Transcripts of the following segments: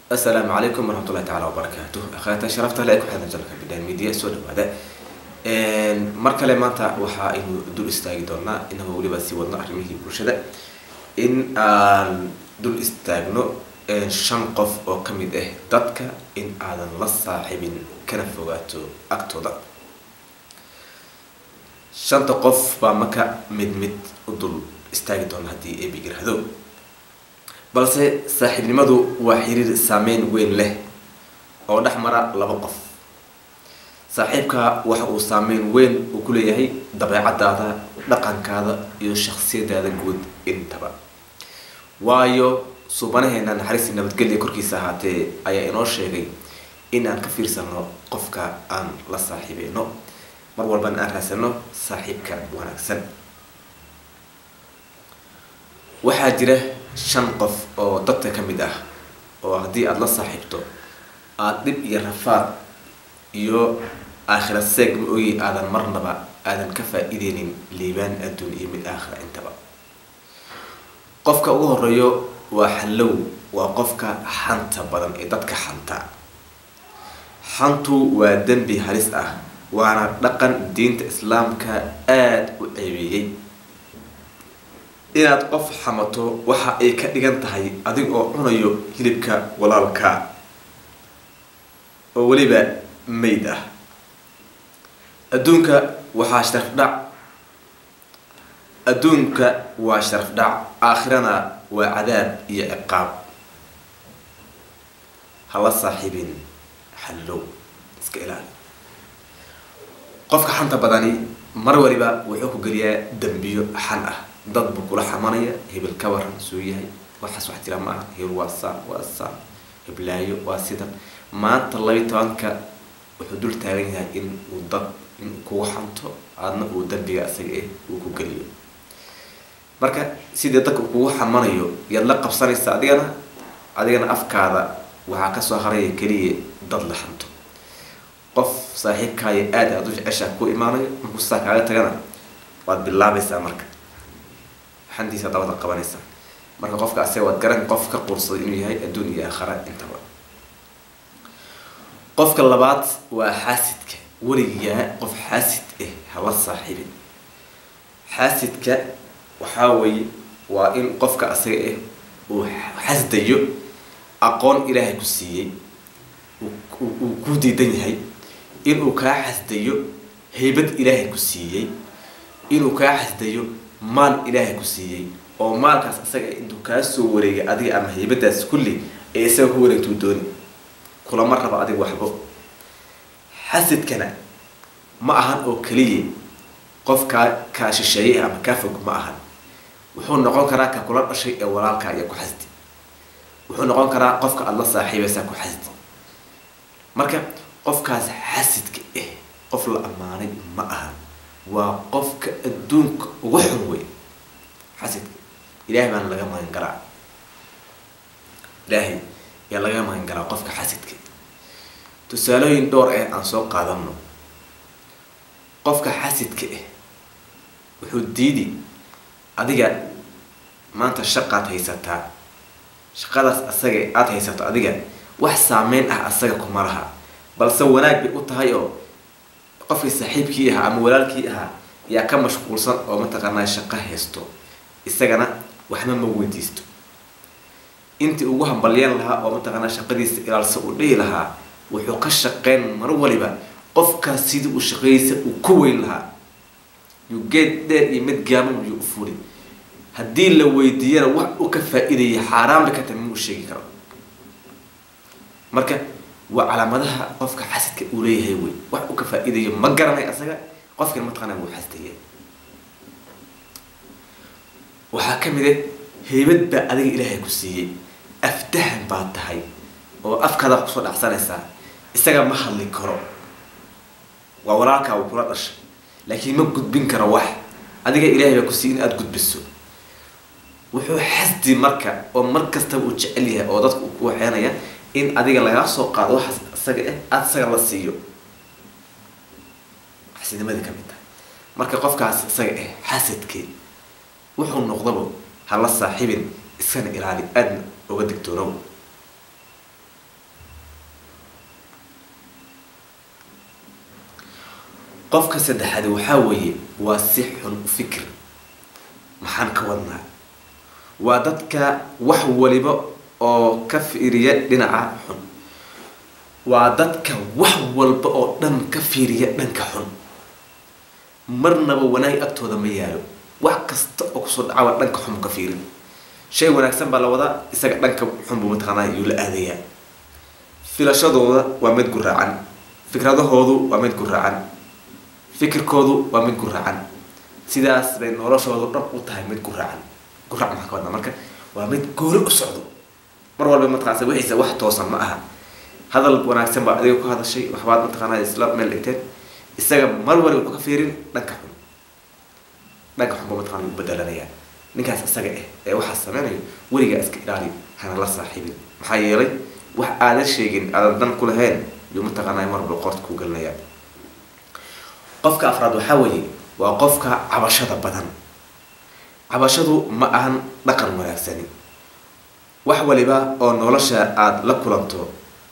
السلام عليكم ورحمة الله تعالى وبركاته. أخواتي شرفت لكم حنا جلك بداية ميديا سود هذا. مركلة ما أنت وحا إنه دول استاجدونا إنه هو اللي بس يودنا أرميه برشة إن دول استاجنو شنقف أو كميده ضدك إن آدم للصاحب كنفواتو أكتودا شنقف بمكة مد ودول استاجدونا هدي بيجر هذو balse saaxiibnimadu waa xiriir saameyn weyn leh oo dhaxmara laba qof. Saaxiibka waxa uu saameyn weyn ku leeyahay dabeecadaada, dhaqankaada iyo shakhsiyadaada guud intaba. Waayo suubanaheena naxariis nabadgelyo korkiisa ahaatee ayaa inoo sheegay in aan ka fiirsano qofka aan la saaxiibeyno mar walba aan raasano saaxiibka wanaagsan. waxaa jira shan qof oo dadka ka mid ah oo haddii aad la saaxiibto aad dib iyo rafaad iyo aakhira seeg ma ogi aadan marnaba aadan ka faa'iideynin liibaan adduun iyo mid aakhira intaba. qofka ugu horeeyo waa xallow, waa qofka xanta badan ee dadka xanta. xantu waa dembi halis ah, waana dhaqan diinta islaamka aad u ceebiyey. inaad qof xamato waxa ay ka dhigan tahay adiga oo cunayo hilibka walaalka oo waliba meyd ah. adduunka waa sharaf dhac, aakhirana waa cadaab iyo ciqaab. hala saaxiibin xallow, iska ilaali. qofka xanta badani mar waliba wuxuu ku geliyaa dambiyo xan ah. dad buu kula xamanaya hebel ka waran soo yahay waxaas wax jira ma aha, hebel waa saan heblaayo waa sidan. maanta 12ka wuxuu dul taagan yahay in uu dad kugu xanto aadna uu dambiga asaga uu ku geliyo. marka sidii dadka kugu xamanayo yaad la qabsanaysa adigana afkaada waxaa ka soo haray kaliya dad la xanto. qof saaxiibkaaga aad u jeceshaa ku imaanayo markuu saa kaaga tagana waad bilaabaysaa marka xantiisa dabada qabanaysa. marka qofka asaga waad garan qof ka qursaday inuu yahay adduun iyo aakhira intaba. qofka labaad waa xaasidka. weligaa qof xaasid hala saaxiibin. xaasidka waxaa weeye waa in qofka asaga uu xasdayo aqoon ilaahay ku siiyey, uu ku diidan yahay inuu kaa xasdayo haybad ilaahay ku siiyey, inuu kaa xasdayo maal ilaahay ku siiyey oo maalkaas asaga intuu kaa soo wareegay adiga ama haybadaas kulli ee isaga ku wareegtuu dooni kulama raba adiga waxbo. xasidkana ma ahan oo kaliya qofka kaa shisheeye ama kaa fog ma ahan. wuxuu noqon karaa ka kula dhashay ee walaalka iyo ku xasdi. wuxuu noqon karaa qofka aad la saaxiibaysa ku xasdi. marka qofkaas xasidka qof la amaanay ma ahan, waa qofka adduunka ugu xun wey. xasidka ilaahay baan laga magan garaa, ilaahay yaa laga magan garaa qofka xasidka. tusaalooyin dhowr aan soo qaadano. qofka xasidka wuxuu diidi adiga maanta shaqaad haysataa, shaqadaas asaga aad haysato adiga wax saameyn ah asaga kuma laha, balse wanaag bay u tahay oo qofkii saaxiibkii ahaa ama walaalkii ahaa yaa ka mashquulsan oo mataqaanaa shaqo haysto, isagana waxba ma weydiisto. intii ugu hambalyan lahaa oo mataqaanaa shaqadiisa ilaalsa u dhihi lahaa wuxuu ka shaqeyn mar waliba qofkaas sidii uu shaqadiisa uu ku weyn lahaa. yuu geed dheer iyo mid gaaban yuu u furi. haddii la weydiiyana wax uu ka faa'iidaya xaaraanba ka tahay ma u sheegi karo. marka waa calaamadaha qofka xasidka uu leeyahay wey. wax uu ka faa'iidayo ma garanay asaga, qofkan mataqaanaa wuu xasdaya. waxaa ka mid haybad baa adiga ilaahay ku siiyey, aftahan baad tahay oo afkaada kusoo dhacsanaysaa. isaga ma hadli karo, waa walaalkaa uu kula dhashay laakiin ma gudbin karo wax. adiga ilaahay baa ku siiyey in aad gudbiso. wuxuu xasdi marka oo mar kastaba uu jecel yahay oo dadka uu ku waxeenaya in adiga lagaa soo qaado waxaas asaga aad isaga la siiyo. xasidnimadii ka mid tahay. marka qofkaas isaga xasadkii wuxuu noqdaba hala saaxiibin, iskana ilaali, aadna uga digtoonow. qofka saddexaad waxa weeye waa si xun u fikir maxaan ka wadnaa waa dadka wax waliba oo ka fiiriya dhinaca xun waa dadka wax walba oo dhan ka fiiriya dhanka xun marnaba wanaag agtooda ma yaalo wax kasta oo kusoo dhaca dhanka xun ka fiirin shay wanaagsan baa la wadaa isaga dhanka xun buu mataqaanaa iyo la aadaya filashadooda waa mid guraacan fikradahoodu waa mid guraacan fikirkoodu waa mid guraacan sidaas bay noloshoodu dhan u tahay mid guraacan guraac maxaa ka wadnaa marka waa mid goolo u socdo mar walba mataqaanaa wixiisa wax toosan ma aha hadal wanaagsan baa adiga ku hadashay waxbaad mataqaanaa isla meel dhigteen isaga mar walba wuxuu ka fiirin dhanka xun buu mataqaanaa u bedelanaya ninkaas isaga ee waxa sameeyo wariga iska ilaali hana la saaxiibin maxaa yeelay wax aad sheegin aad dan ku lahayn iyo mataqaanaa mar walba qorto ku galnaya qofka afraad waxa weeye waa qofka cabashada badan cabashadu ma ahan dhaqan wanaagsan wax waliba oo nolosha aad la kulanto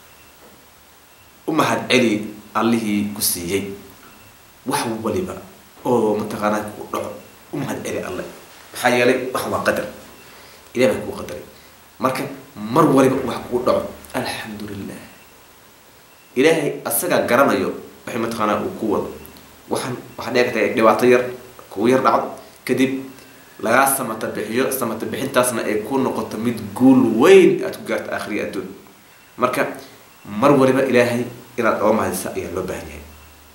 umahad celi allihii ku siiyay wax waliba oo mataqaanaa ku dhaco umahad celi alle maxaa yeelay wax waa qadar ilaahay ku qadaray marka mar waliba wax ku dhaco alxamdulillah ilaahay asaga garanayo wixii mataqaanaa uu ku wado waxa dhigtay dhibaato yar ku yar dhacdo kadib laga samata bixintaasna ay ku noqoto mid guul weyn aad ku gaarto aakhiriga adduun marka mar waliba ilaahay inaad oo mahadisa ayaa loo baahan yahay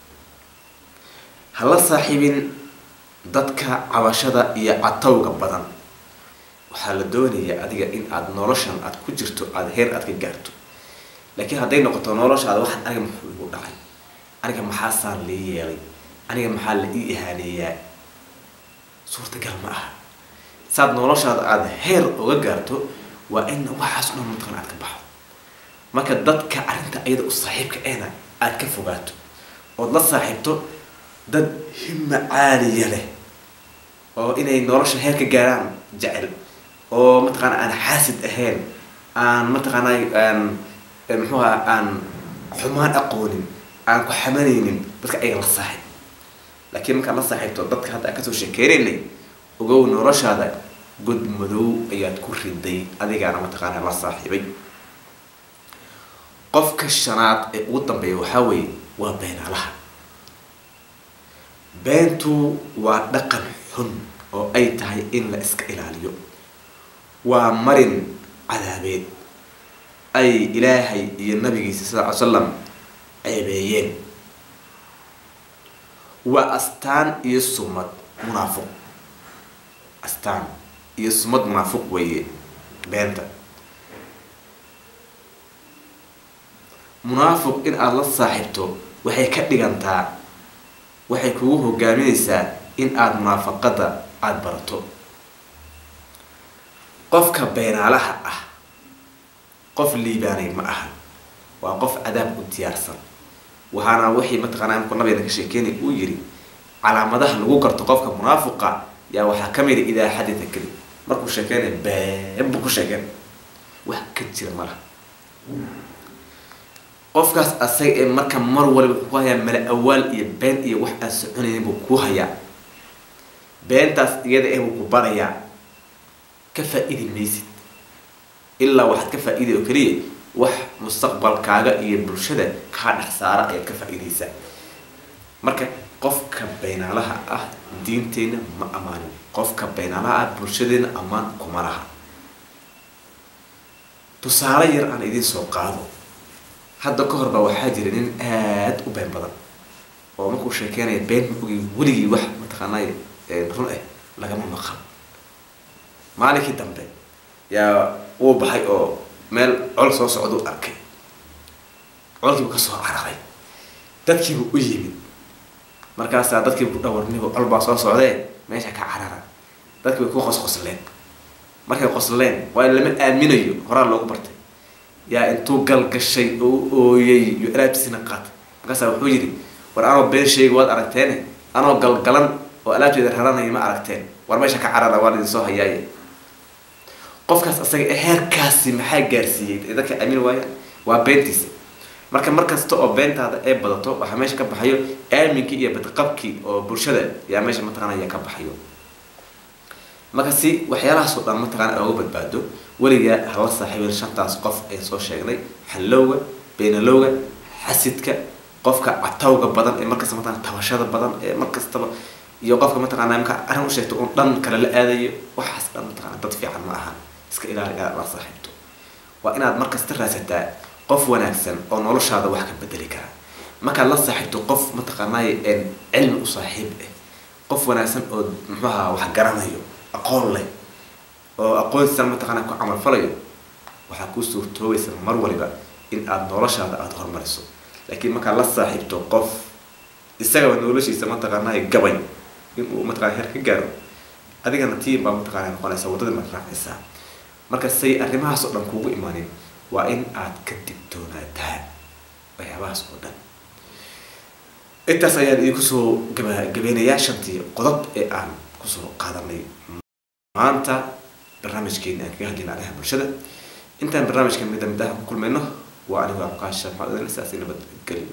hala saaxiibin dadka cabashada iyo catowga badan waxaa la doonayaa adiga in aad noloshan aad ku jirto aad heer aad ka gaarto laakiin hadday noqoto noloshaada waxaan aniga muxuu igu dhacay aniga maxaasaan la yeelay aniga maxaa la ii ihaaneeyaa suurtagal ma aha saad noloshaada aad heer uga gaarto waa in waxaas dhan mataqan aad ka baxdo marka dadka arrinta ayada u saaxiibka eena aad ka fogaato ood la saaxiibto dad himma caaliya leh oo inay nolosha heer ka gaaraan jecel oo mataqaanaa aan xaasid ahayn aan mataqaanaa muxuu aan xumaan aqoonin aan ku xamanaynin dadka ayaga la saaxiib laakiin markaad la saaxiibto dadka hadda aan kasoo sheekeynaynay ogow noloshaada god madow ayaad ku riday adigaana mataqaanaa la saaxiibay qofka shanaad ee ugu dambeeya waxaa weeye waa beenaalaha beentu waa dhaqan xun oo ay tahay in la iska ilaaliyo waa marin cadaabeed ay ilaahay iyo nabigiisa sallallahu alayhi wasallam ceebeeyeen waa astaan iyo sumad munaafiq astaan iyo sumad munaafiq weeye beenta munaafiq in aad la saaxiibto waxay ka dhigantaa waxay kugu hogaaminaysaa in aad munaafaqada aad barato qofka beenaalaha ah qof liibaanay ma aha waa qof cadaab u diyaarsan waxaana wixii mataqaanaa imku nabiga ka sheekeynay uu yiri calaamadaha lagu garto qofka munaafiqa yaa waxaa ka mid ah idaa xadita kali markuu sheekeynay been buu ku sheegay wax ka jira malaha qofkaas asaga ee marka mar waliba ku haya mala awaal iyo been iyo wax aan soconaynin buu ku hayaa beentaas iyada ee uu ku barayaa ka faa'iidi maysid ilaa waxaad ka faa'iiday oo kaliya wax mustaqbalkaaga iyo bulshada ka dhex saara ayaad ka faa'iidaysaa marka qofka beenaalaha ah diinteena ma amaanin qofka beenaalaha ah bulshadeena amaan kuma laha tusaale yar aan idiin soo qaado hadda ka hor baa waxaa jira nin aad u been badan oo markuu sheekeynaya been weligii wax mataqaanaa run ah lagama maqal maalinkii dambe yaa uu baxay oo meel col soo socdo arkay colkiibu ka soo cararay dadkiibu u yimid markaasaa dadkiibu ku dhawarnibo col baa soo socdee meesha ka carara dadkii way ku qosqosleen markay qosleen waa in lama aaminayo horaa loogu bartay yaa intuu gal gashay oo ooyay iyo alaabtiisina qaatay markaasaa wuxuu yidhi war anoo been sheegi waad aragteene anoo galgalan oo alaabteeda raranaya ma aragteen war meesha ka carara waa idin soo hayaaye qofkaas asaga heerkaasi maxaa gaarsiiyey dadka aamin waaya waa beentiisa markasta oo beentaada ay badato waxa meesha ka baxayo aaminkii iyo badqabkii oo bulshada yaa meesha mataqaanaa ka baxayo marka si waxyaalahaas oo dhan mataqaanaa uga badbaado waliga hala saaxiibin shantaas qof ay soo sheegnay xalowga beenalowga xasidka qofka atawga badan ee markasta mataqaanaa tabashada badan ee markastaba iyo qofka mataqaanaa marka arin u sheegto oo dhan kala la aadayo waxaas dhan mataqaanaa dad fiican ma aha iska ilaali la saaxiibto waa inaad markasta raasataa qof wanaagsan oo noloshaada wax ka bedeli kara marka la saaxiibto qof mataqaanaa cilmi u saaxiib ah qof wanaagsan oo muxuu wax garanayo aqoon leh oo aqoonsan mataqaanaa ku camal falayo waxa ku suurtoobaysa mar waliba in aad noloshaada aad hormariso laakiin marka la saaxiibto qof isaga noloshiisa mataqaanaa gabay in uu mataqaanaa heer ka gaaro adigana tii baa mataqaanaa noqonaysa wadada ma raacaysa marka say arrimahaas oo dhan kuugu imaanin waa in aad ka digtoonaataa waxyaabahaas oo dhan intaas ayaan idinku soo gabagabeynayaa shantii qodob ee aan kusoo qaadanay maanta barnaamijkeena aan kaga hadlayna arrimaha bulshada intaan barnaamijka mid ku kulmayno waa anigu Abqaasha Maxamed Saasi nabad geli